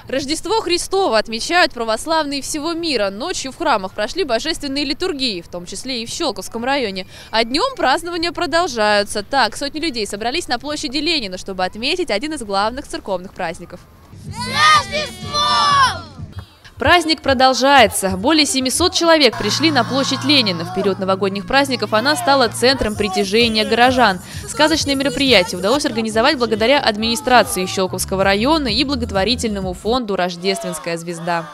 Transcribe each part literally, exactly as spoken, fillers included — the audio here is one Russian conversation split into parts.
Рождество Христово отмечают православные всего мира. Ночью в храмах прошли божественные литургии, в том числе и в Щелковском районе. А днем празднования продолжаются. Так, сотни людей собрались на площади Ленина, чтобы отметить один из главных церковных праздников. С Рождеством! Праздник продолжается. Более семисот человек пришли на площадь Ленина. В период новогодних праздников она стала центром притяжения горожан. Сказочное мероприятие удалось организовать благодаря администрации Щелковского района и благотворительному фонду «Рождественская звезда».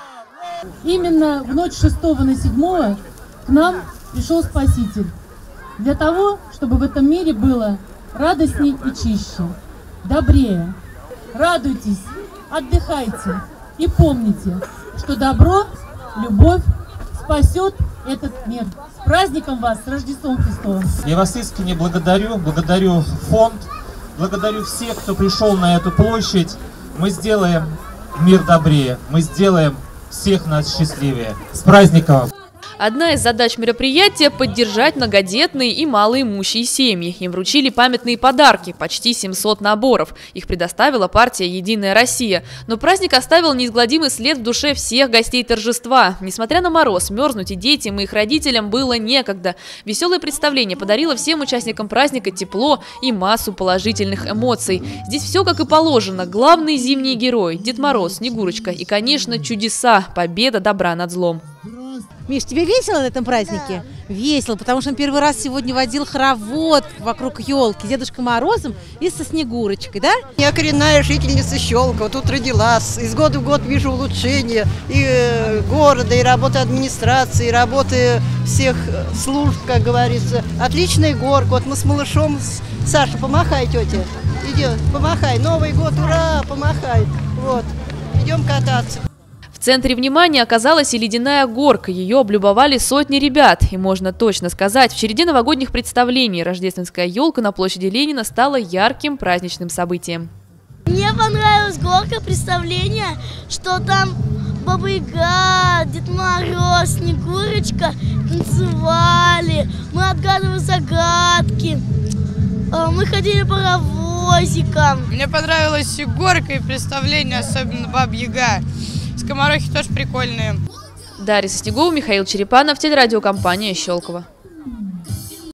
Именно в ночь шестого на седьмое к нам пришел Спаситель. Для того, чтобы в этом мире было радостней и чище, добрее. Радуйтесь, отдыхайте и помните, что добро, любовь спасет этот мир. С праздником вас, с Рождеством Христовым! Я вас искренне благодарю, благодарю фонд, благодарю всех, кто пришел на эту площадь. Мы сделаем мир добрее, мы сделаем всех нас счастливее. С праздником! Одна из задач мероприятия – поддержать многодетные и малоимущие семьи. Им вручили памятные подарки – почти семьсот наборов. Их предоставила партия «Единая Россия». Но праздник оставил неизгладимый след в душе всех гостей торжества. Несмотря на мороз, мерзнуть и детям, и их родителям было некогда. Веселое представление подарило всем участникам праздника тепло и массу положительных эмоций. Здесь все как и положено. Главные зимние герои – Дед Мороз, Снегурочка и, конечно, чудеса – победа добра над злом. Миш, тебе весело на этом празднике? Да. Весело, потому что он первый раз сегодня водил хоровод вокруг елки с Дедушкой Морозом и со Снегурочкой, да? Я коренная жительница Щелково, тут родилась. Из года в год вижу улучшения и города, и работы администрации, и работы всех служб, как говорится. Отличная горка. Вот мы с малышом, Саша, помахай, тетя. Идем, помахай. Новый год, ура, помахай. Вот, идем кататься. В центре внимания оказалась и ледяная горка. Ее облюбовали сотни ребят. И можно точно сказать, в череде новогодних представлений рождественская елка на площади Ленина стала ярким праздничным событием. Мне понравилась горка, представление, что там Баба Яга, Дед Мороз, Снегурочка танцевали. Мы отгадывали загадки. Мы ходили паровозиком. Мне понравилась и горка, и представление, особенно Баба Яга. Скоморохи тоже прикольные. Дарья Снегова, Михаил Черепанов, телерадиокомпания Щелково.